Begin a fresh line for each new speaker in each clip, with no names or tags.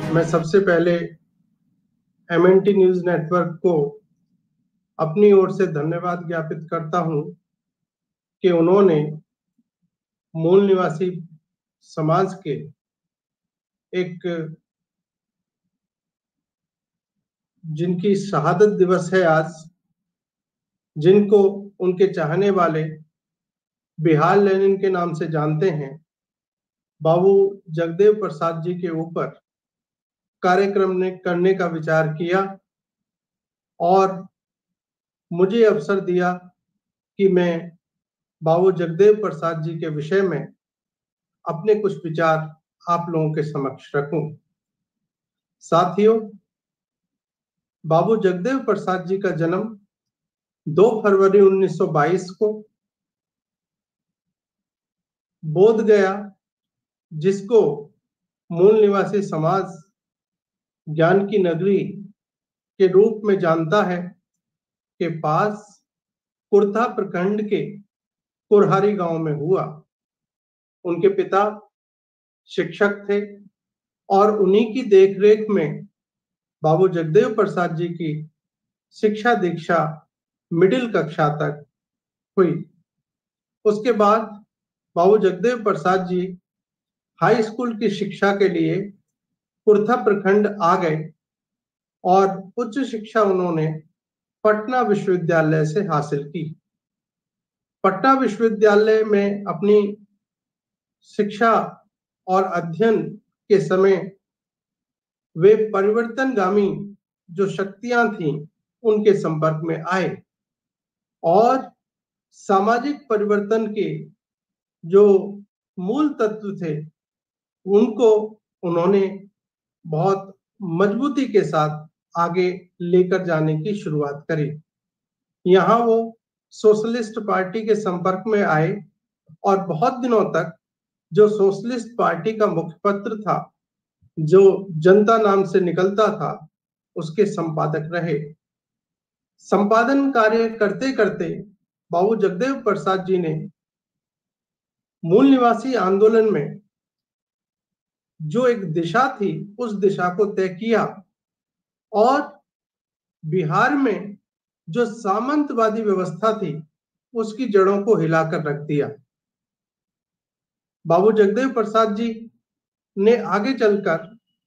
मैं सबसे पहले एमएनटी न्यूज नेटवर्क को अपनी ओर से धन्यवाद ज्ञापित करता हूं कि उन्होंने मूल निवासी समाज के एक जिनकी शहादत दिवस है आज, जिनको उनके चाहने वाले बिहार लेनिन के नाम से जानते हैं, बाबू जगदेव प्रसाद जी के ऊपर कार्यक्रम ने करने का विचार किया और मुझे अवसर दिया कि मैं बाबू जगदेव प्रसाद जी के विषय में अपने कुछ विचार आप लोगों के समक्ष रखूं। साथियों, बाबू जगदेव प्रसाद जी का जन्म 2 फरवरी 1922 को बोधगया, जिसको मूल निवासी समाज ज्ञान की नगरी के रूप में जानता है, के पास कुर्था प्रखंड के कुरहारी गांव में हुआ। उनके पिता शिक्षक थे और उन्हीं की देखरेख में बाबू जगदेव प्रसाद जी की शिक्षा दीक्षा मिडिल कक्षा तक हुई। उसके बाद बाबू जगदेव प्रसाद जी हाई स्कूल की शिक्षा के लिए कुर्था प्रखंड आ गए और उच्च शिक्षा उन्होंने पटना विश्वविद्यालय से हासिल की। पटना विश्वविद्यालय में अपनी शिक्षा और अध्ययन के समय वे परिवर्तनगामी जो शक्तियां थीं उनके संपर्क में आए और सामाजिक परिवर्तन के जो मूल तत्व थे उनको उन्होंने बहुत मजबूती के साथ आगे लेकर जाने की शुरुआत करी। यहाँ वो सोशलिस्ट पार्टी के संपर्क में आए और बहुत दिनों तक जो सोशलिस्ट पार्टी का मुखपत्र था, जो जनता नाम से निकलता था, उसके संपादक रहे। संपादन कार्य करते करते बाबू जगदेव प्रसाद जी ने मूल निवासी आंदोलन में जो एक दिशा थी उस दिशा को तय किया और बिहार में जो सामंतवादी व्यवस्था थी उसकी जड़ों को हिलाकर रख दिया। बाबू जगदेव प्रसाद जी ने आगे चलकर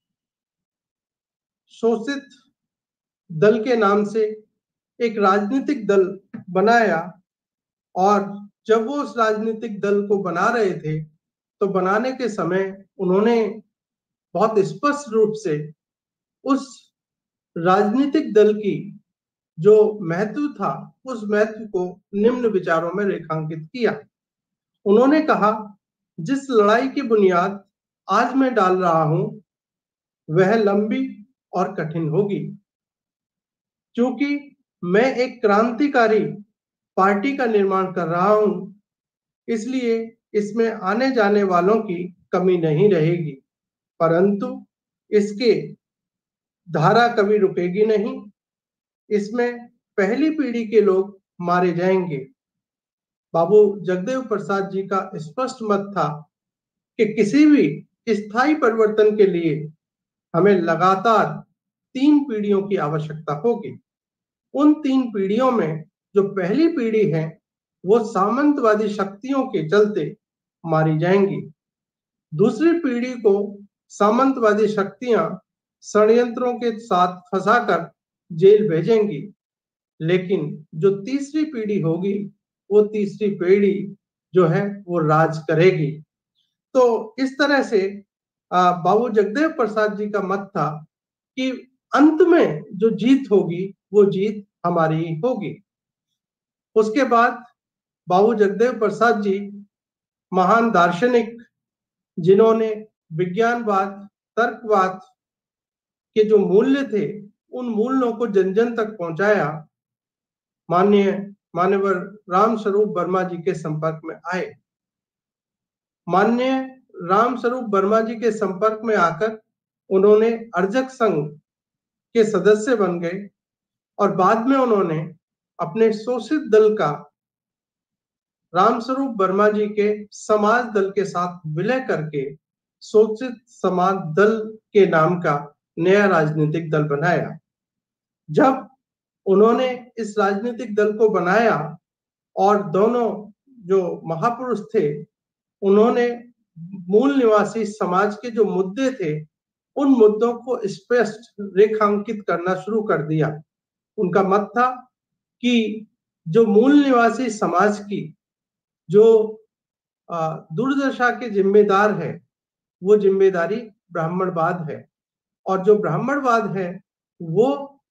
शोषित दल के नाम से एक राजनीतिक दल बनाया और जब वो उस राजनीतिक दल को बना रहे थे तो बनाने के समय उन्होंने बहुत स्पष्ट रूप से उस राजनीतिक दल की जो महत्व था उस महत्व को निम्न विचारों में रेखांकित किया। उन्होंने कहा, जिस लड़ाई की बुनियाद आज मैं डाल रहा हूं वह लंबी और कठिन होगी, क्योंकि मैं एक क्रांतिकारी पार्टी का निर्माण कर रहा हूं, इसलिए इसमें आने जाने वालों की कमी नहीं रहेगी, परंतु इसके धारा कभी रुकेगी नहीं। इसमें पहली पीढ़ी के लोग मारे जाएंगे। बाबू जगदेव प्रसाद जी का स्पष्ट मत था कि किसी भी स्थायी परिवर्तन के लिए हमें लगातार 3 पीढ़ियों की आवश्यकता होगी। उन 3 पीढ़ियों में जो पहली पीढ़ी है वो सामंतवादी शक्तियों के चलते मारी जाएंगी। दूसरी पीढ़ी को सामंतवादी शक्तियां षड्यंत्रों के साथ फंसाकर जेल भेजेंगी, लेकिन जो तीसरी पीढ़ी होगी वो तीसरी पीढ़ी जो है वो राज करेगी। तो इस तरह से बाबू जगदेव प्रसाद जी का मत था कि अंत में जो जीत होगी वो जीत हमारी ही होगी। उसके बाद बाबू जगदेव प्रसाद जी महान दार्शनिक, जिन्होंने विज्ञानवाद, तर्कवाद के जो मूल्य थे उन मूल्यों को जन जन तक पहुंचाया, माननीय रामस्वरूप वर्मा जी के संपर्क में आए। माननीय रामस्वरूप वर्मा जी के संपर्क में आकर उन्होंने अर्जक संघ के सदस्य बन गए और बाद में उन्होंने अपने शोषित दल का रामस्वरूप वर्मा जी के समाज दल के साथ विलय करके शोषित समाज दल के नाम का नया राजनीतिक दल बनाया। जब उन्होंने इस राजनीतिक दल को बनाया और दोनों जो महापुरुष थे उन्होंने मूल निवासी समाज के जो मुद्दे थे उन मुद्दों को स्पष्ट रेखांकित करना शुरू कर दिया। उनका मत था कि जो मूल निवासी समाज की जो दुर्दशा के जिम्मेदार है वो जिम्मेदारी ब्राह्मणवाद है और जो ब्राह्मणवाद है वो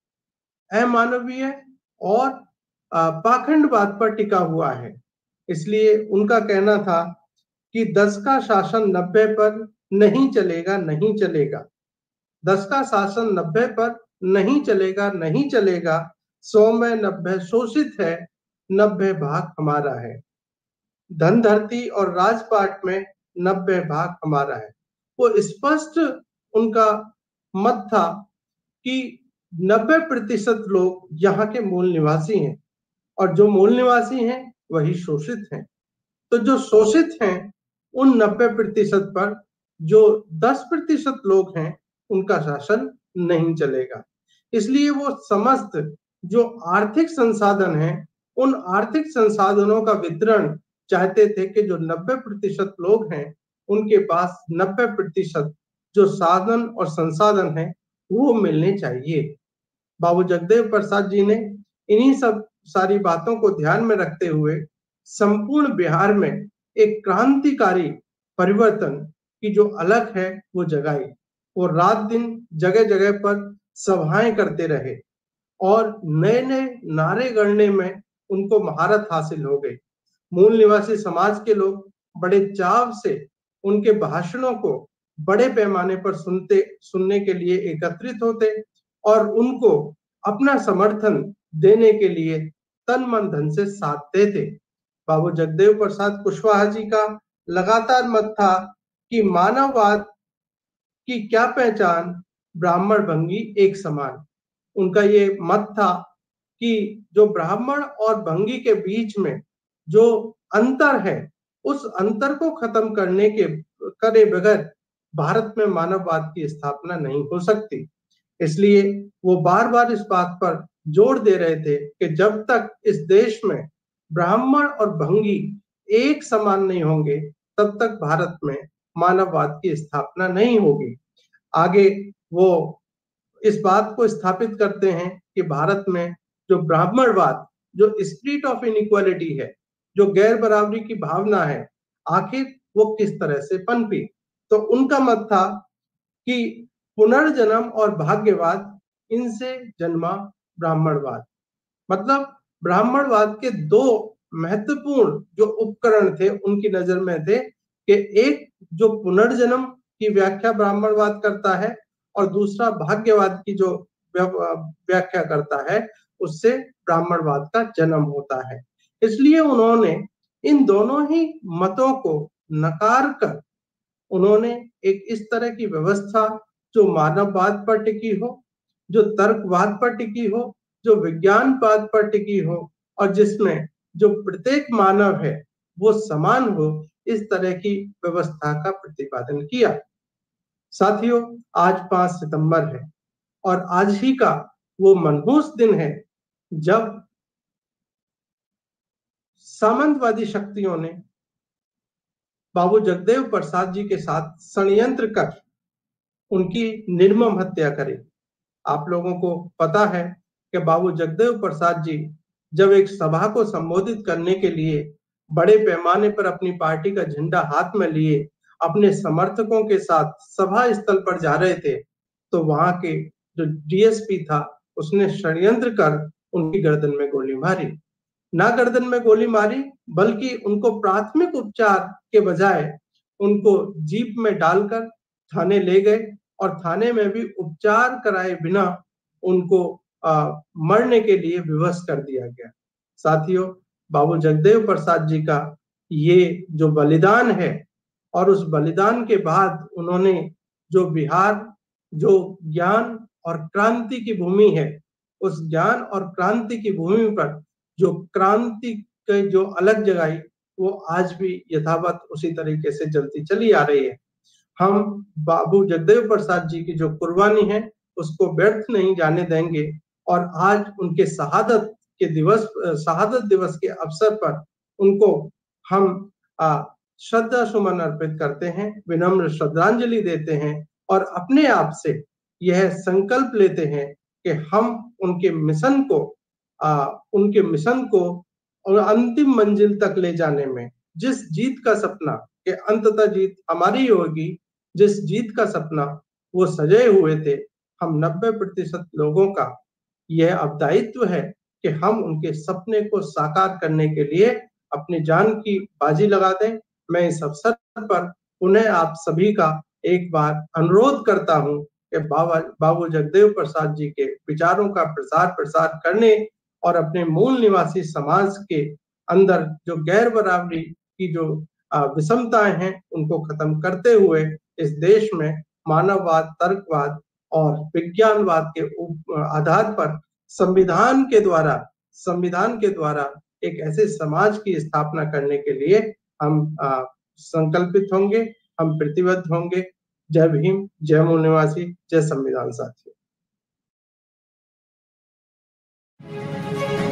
अमानवीय और पाखंडवाद पर टिका हुआ है। इसलिए उनका कहना था कि 10 का शासन 90 पर नहीं चलेगा, नहीं चलेगा। 10 का शासन 90 पर नहीं चलेगा, नहीं चलेगा। 100 में 90 शोषित है, 90 भाग हमारा है। धन धरती और राजपाट में 90 भाग हमारा है। वो स्पष्ट उनका मत था कि 90% लोग यहाँ के मूल निवासी हैं और जो मूल निवासी हैं वही शोषित हैं। तो जो शोषित हैं उन 90% पर जो 10% लोग हैं उनका शासन नहीं चलेगा। इसलिए वो समस्त जो आर्थिक संसाधन हैं उन आर्थिक संसाधनों का वितरण चाहते थे कि जो 90% लोग हैं उनके पास 90% जो साधन और संसाधन है वो मिलने चाहिए। बाबू जगदेव प्रसाद जी ने इन्हीं सब सारी बातों को ध्यान में रखते हुए संपूर्ण बिहार में एक क्रांतिकारी परिवर्तन की जो अलग है वो जगाई। वो रात दिन जगह जगह पर सभाएं करते रहे और नए नए नारे गढ़ने में उनको महारत हासिल हो गई। मूल निवासी समाज के लोग बड़े चाव से उनके भाषणों को बड़े पैमाने पर सुनने के लिए एकत्रित होते और उनको अपना समर्थन देने के लिए तन मन धन से साथ देते। बाबू जगदेव प्रसाद कुशवाहा जी का लगातार मत था कि मानववाद की क्या पहचान, ब्राह्मण भंगी एक समान। उनका ये मत था कि जो ब्राह्मण और भंगी के बीच में जो अंतर है उस अंतर को खत्म करे बगैर भारत में मानववाद की स्थापना नहीं हो सकती। इसलिए वो बार बार इस बात पर जोर दे रहे थे कि जब तक इस देश में ब्राह्मण और भंगी एक समान नहीं होंगे तब तक भारत में मानववाद की स्थापना नहीं होगी। आगे वो इस बात को स्थापित करते हैं कि भारत में जो ब्राह्मणवाद, जो स्पिरिट ऑफ इनइक्वालिटी है, जो गैर बराबरी की भावना है, आखिर वो किस तरह से पनपी। तो उनका मत था कि पुनर्जन्म और भाग्यवाद इनसे जन्मा ब्राह्मणवाद। मतलब ब्राह्मणवाद के दो महत्वपूर्ण जो उपकरण थे उनकी नजर में थे कि एक जो पुनर्जन्म की व्याख्या ब्राह्मणवाद करता है और दूसरा भाग्यवाद की जो व्याख्या करता है उससे ब्राह्मणवाद का जन्म होता है। इसलिए उन्होंने इन दोनों ही मतों को नकार कर उन्होंने एक इस तरह की व्यवस्था जो मानववाद पर टिकी हो, जो तर्कवाद पर टिकी हो, जो विज्ञानवाद पर टिकी हो और जिसमें जो प्रत्येक मानव है वो समान हो, इस तरह की व्यवस्था का प्रतिपादन किया। साथियों, आज 5 सितंबर है और आज ही का वो मनहूस दिन है जब सामंतवादी शक्तियों ने बाबू जगदेव प्रसाद जी के साथ षड्यंत्र कर उनकी निर्मम हत्या करी। आप लोगों को पता है कि बाबू जगदेव प्रसाद जी जब एक सभा को संबोधित करने के लिए बड़े पैमाने पर अपनी पार्टी का झंडा हाथ में लिए अपने समर्थकों के साथ सभा स्थल पर जा रहे थे तो वहां के जो डीएसपी था उसने षड्यंत्र कर उनकी गर्दन में गोली मारी। ना गर्दन में गोली मारी बल्कि उनको प्राथमिक उपचार के बजाय उनको जीप में डालकर थाने ले गए और थाने में भी उपचार कराए बिना उनको मरने के लिए विवश कर दिया गया। साथियों, बाबू जगदेव प्रसाद जी का ये जो बलिदान है और उस बलिदान के बाद उन्होंने जो बिहार जो ज्ञान और क्रांति की भूमि है उस ज्ञान और क्रांति की भूमि पर जो क्रांति के जो अलग जगाई वो आज भी यथावत उसी तरीके से चलती चली आ रही है। हम बाबू जगदेव प्रसाद जी की जो कुर्बानी है उसको व्यर्थ नहीं जाने देंगे और आज उनके शहादत दिवस के अवसर पर उनको हम श्रद्धा सुमन अर्पित करते हैं, विनम्र श्रद्धांजलि देते हैं और अपने आप से यह संकल्प लेते हैं कि हम उनके मिशन को और अंतिम मंजिल तक ले जाने में जिस जीत का सपना कि अंततः जीत हमारी होगी, जिस जीत का सपना वो सजाए हुए थे, हम 90% लोगों का यह अब दायित्व है कि हम उनके सपने को साकार करने के लिए अपनी जान की बाजी लगा दें। मैं इस अवसर पर उन्हें आप सभी का एक बार अनुरोध करता हूं कि बाबू जगदेव प्रसाद जी के विचारों का प्रसार प्रसार करने और अपने मूल निवासी समाज के अंदर जो गैर बराबरी की जो विषमताएं हैं उनको खत्म करते हुए इस देश में मानववाद, तर्कवाद और विज्ञानवाद के आधार पर संविधान के द्वारा एक ऐसे समाज की स्थापना करने के लिए हम संकल्पित होंगे, हम प्रतिबद्ध होंगे। जय भीम, जय मूल निवासी, जय संविधान साथियों।